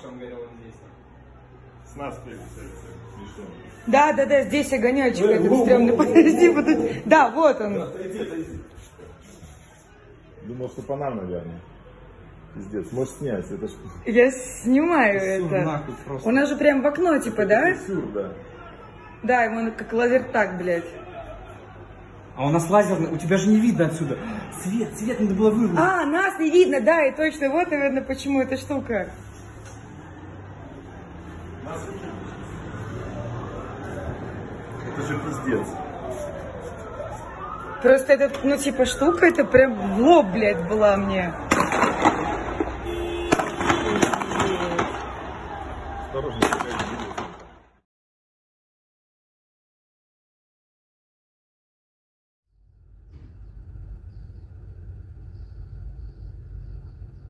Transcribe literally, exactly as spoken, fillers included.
что он говорил, он здесь. С нас смешно. Да, да, да, здесь огонечек этот стрёмный. Подожди, подожди. Да, вот он. Думал, что по нам, наверное. Пиздец, можешь снять, это ж... Я снимаю это. У нас же прям в окно, типа, да? Сюр, да. Да, ему как лазертаг, блядь. А у нас лазерный, у тебя же не видно отсюда. Свет, свет надо было вырубить. А, нас не видно, да, и точно. Вот, наверное, почему эта штука. Это же пиздец. Просто это, ну, типа, штука, это прям в лоб, блядь, была мне. Осторожно.